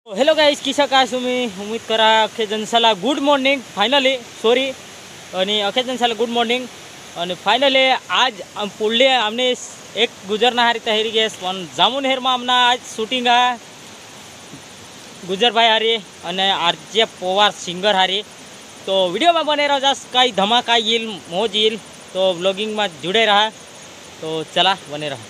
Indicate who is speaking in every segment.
Speaker 1: Hello guys, किसा काय तुम्ही उम्मीद करा अख्खे जनसाला गुड मॉर्निंग फायनली सॉरी आणि अख्खे जनसाला गुड मॉर्निंग आणि फायनली आज पुढले आमने एक गुजरना हारी तयारी गॅस पण जामून हेरमा आमना आज शूटिंग आहे गुजर भाई हारी અને આરજે પવાર સિંગર હારી તો વિડીયોમાં બને રહો જસ કાંઈ ધમાકા येईल મોજ येईल તો વ્લોગિંગમાં जुड़े रहा तो चला बने रहा।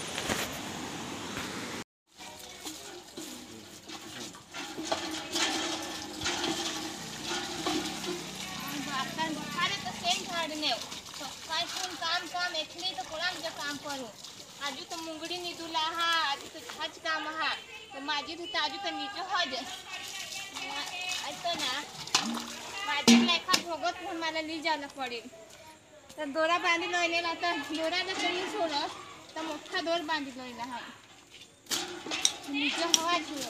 Speaker 2: आजू तो मुंगड़ी निदुला हा आजू तो छाछ काम हा तो माजी तो ताजू तो नीचे हो जा आज तो ना माजी लेखा भगत फोन मला ली जाना पड़े तो दोरा बांधी लइले ना तो दोरा ना कहीं छोड़ तो मोठा दोर बांधी लइला हा नीचे हवा छुओ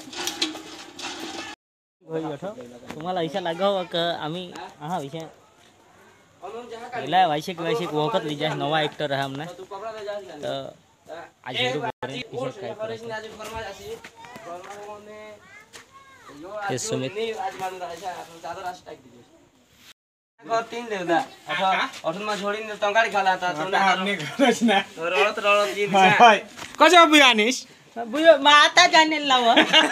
Speaker 1: भाई बैठो तुम्हाला ऐसा लगा होगा कि आम्ही हाँ विषय वायशेक वखत लीजा नवा एक्टर है हमने तो आज ये सुमित
Speaker 3: घर तीन देवदा अठन में छोड़ी ने टंगाड़ी खाला था तो हमने घरच ना रळत जी हाय
Speaker 4: कजो बियानिस
Speaker 1: बुयो माता जाने लाव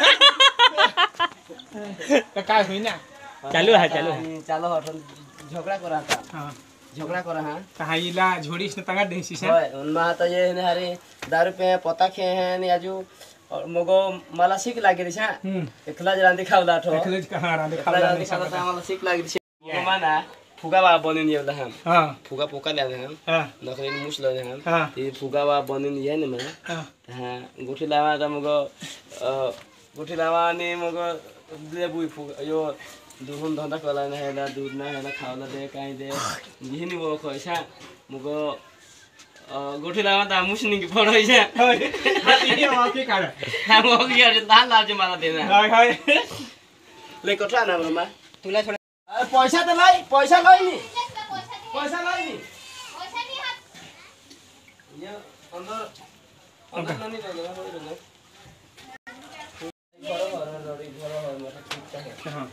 Speaker 4: तो काय हुई ना
Speaker 1: चालू है
Speaker 3: चालो अठन झगड़ा करा था हां झगड़ा करा हां
Speaker 4: कहाईला झोड़ीस ने तंगा देसी से
Speaker 3: होय उनमा त ये ने हरे दारू पे पता खे हैं ने आजू मगो मला सिक लागे दिसा एकला रांदी खावला ठो
Speaker 4: एकला कहां रांदी खावला
Speaker 3: था मला सिक लागे दिसा मना फुगा बा बनिन येला हम हां फुगा पोका ले हम हां नखरे मुस ले हम ये फुगा बा बनिन ये ने मैं हां गुठी लावा त मगो गुठी लावा ने मगो लेबुई फुगा यो दूधन धंदा कला ना है दूध ना है खावला दे काई दे जिहनी वो खैसा मगो गोठी लावा ता मुसनी की पड़ो है
Speaker 4: ये वाकी काढ
Speaker 3: हम हो गया दान लाज मारा देना
Speaker 4: हाय हाय
Speaker 3: ले कठा ना मा तुला छोड़ पैसा तो लाई पैसा लाई नी पैसा नी हाथ ये अंदर नहीं रहेगा हां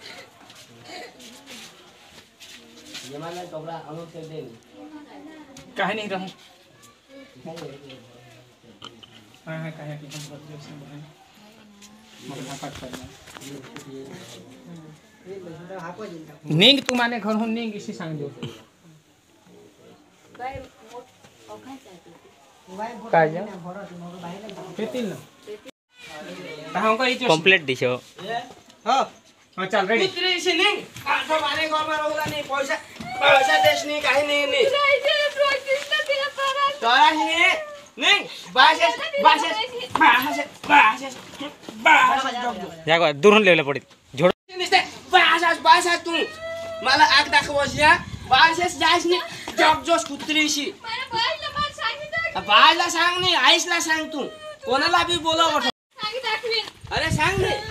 Speaker 3: ये माने कपड़ा अनु से दे
Speaker 4: काहे नहीं रहा हां काहे की हम बदले से भाई मगर हाथ करना नींग तू माने घर हो नींग इसी सांग दो काय जा पेतिल ना ताहं का इचो
Speaker 1: कंप्लीट दिशो
Speaker 4: हां हां चल रेडी
Speaker 3: कुतरी से नहीं काठो माने घर में रहूला नहीं पैसा पैसा देश नहीं काहे नहीं तोरा नहीं बासेस
Speaker 1: जागो दुरून लेवला पडित झोड
Speaker 3: निस्ते बासेस तू मला आग दाखवस या बासेस जायस नाही जग जोस कुत्रीशी बायला सांग नाही आईसला सांग तू कोणाला बी बोलाव अरे सांग नाही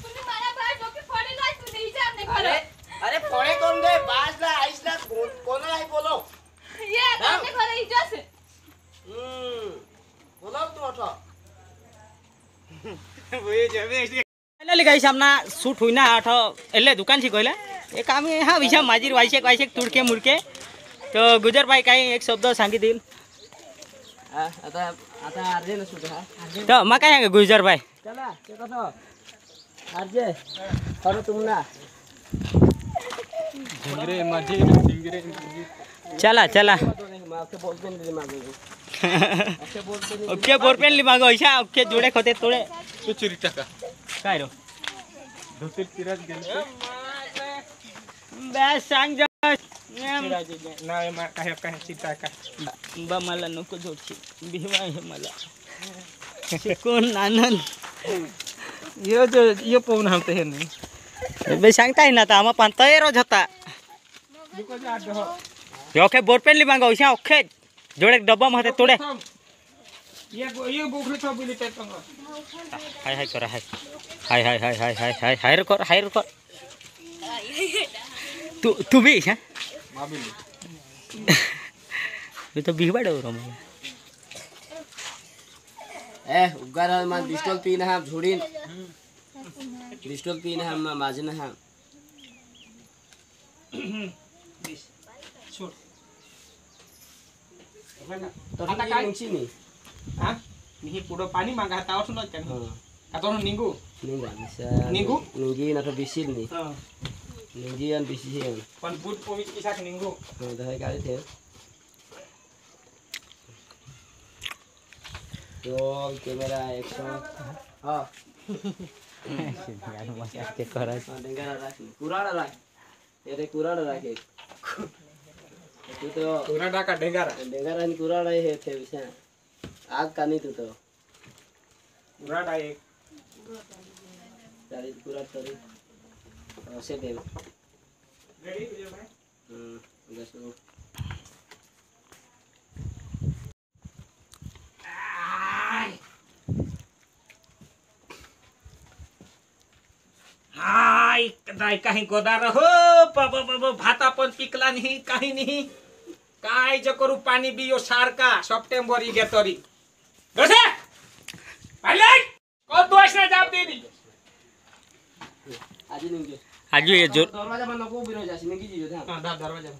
Speaker 3: अरे फोड़े कौन दे बाजला आईसला कोणाला ही बोलो
Speaker 2: ये आपने घरे इज्जत से
Speaker 3: बोलो तू उठो
Speaker 1: फाइनली गाइस हमना शूट हुई ना आठ एले दुकान छी कहले एक आम्ही हा विषय माजीर वायशेक तुडके मुडके तो गुजर भाई काही एक शब्द सांगी दिल
Speaker 3: आता आता अर्जे न शूट हा
Speaker 1: तो मा काय गुजर भाई
Speaker 3: चला ते कसो अर्जे करो तुम ना
Speaker 4: झिंगरे माझे झिंगरे
Speaker 1: चला चला
Speaker 3: माके बोलते नहीं मागे
Speaker 1: ओके बोरपेन ली मागो ऐसा ओके जोडे खोते तोडे
Speaker 4: तू चिरी टाका
Speaker 1: काय रो
Speaker 4: धोती तिराज गेले
Speaker 1: बस सांग जा
Speaker 4: ना मा काय काय चिता का
Speaker 1: बा मला नको जोडची भीमा आहे मला कोण आनंद
Speaker 4: यो पाहून हम ते नाही
Speaker 1: बे सांगताय ना आता आम्हा पण तयारच होता
Speaker 4: दुको जा दो
Speaker 1: ओके बोरपेन ली मागो ऐसा ओके जोडे डब्बा मध्ये तोडे
Speaker 4: ये बोखरे तो बिली ते पंग
Speaker 1: हाय हाय कर हाय रे कर तू भी है ये तो बिहबा डो रो
Speaker 3: ए उगार मान पिस्टल तीन हाफ झुड़ीन डिस्टॉल तीन है हम माजन है
Speaker 4: Bis. Sur.
Speaker 3: तो
Speaker 4: आता काय?
Speaker 3: नीचे नहीं
Speaker 4: Ha? Nihi pudo pani mangga tahu sunod kan.
Speaker 3: हां
Speaker 4: Atau minggu.
Speaker 3: नहीं bisa
Speaker 4: Minggu?
Speaker 3: नीगी ना तो बिसिल नहीं
Speaker 4: Ha.
Speaker 3: नीगी अन बिसिल
Speaker 4: Kon bud pawit isa ka minggu.
Speaker 3: हां तो है का थे तो कैमरा एक्शन हां
Speaker 1: चेक करा
Speaker 3: डेंगरा राख कुराड़ा राख ये कुराड़ा राख एक तू तो
Speaker 4: Kurang dah ka dengar.
Speaker 3: Dengra नि कुराड़ा है थे विषय आग का नहीं तू तो
Speaker 4: Kurang dah ek.
Speaker 3: तारी कुराड़ तारी ऐसे दे
Speaker 4: Ready tujuh bhai.
Speaker 3: बस वो
Speaker 4: हाय काय काही गोदार हो बाबा भाता पण पिकला नाही काही नाही काय ज करू पाणी बियो सारखा सप्टेंबर गे तरी बसे आले को दोष ना जाब दे दी
Speaker 3: आज नहीं जो
Speaker 1: आज ये जो
Speaker 3: दरवाजा बंद को बिरो जासी नहीं की जो था
Speaker 4: हां दरवाजा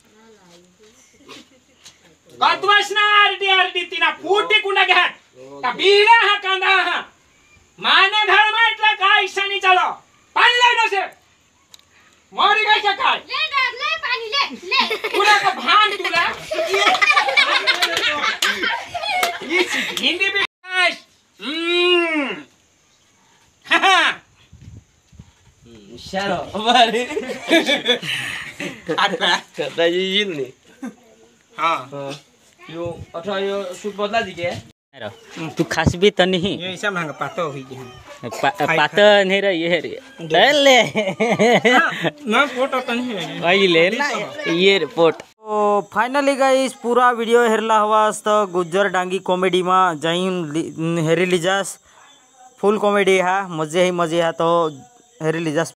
Speaker 4: को दोष ना आरडी तिना फूटी कुंडा घ्या ता बिना हा कांदा हा माने धर्म એટલા काय सनी चलो पाणी लय नसे मरी गई क्या काय
Speaker 2: ले पानी ले
Speaker 4: पूरा का भान तुला ये हिंदी में
Speaker 3: इशारा अबारे
Speaker 4: आता
Speaker 3: करता ये नहीं
Speaker 4: हां
Speaker 3: यो अठा यो सूट बदला दी के
Speaker 1: तू खास भी तो नहीं
Speaker 4: ये ऐसा महंगा पातो हुई है
Speaker 1: पाता नहीं रही है रे ले
Speaker 4: ना फोटो तो नहीं है
Speaker 1: वही ले ना ये रिपोर्ट तो फाइनली गाइस पूरा वीडियो हेरला हुआ तो गुज्जर डांगी कॉमेडी में जाइन हेरी लीजास फुल कॉमेडी है मजे ही मजे है तो हेरी लीजास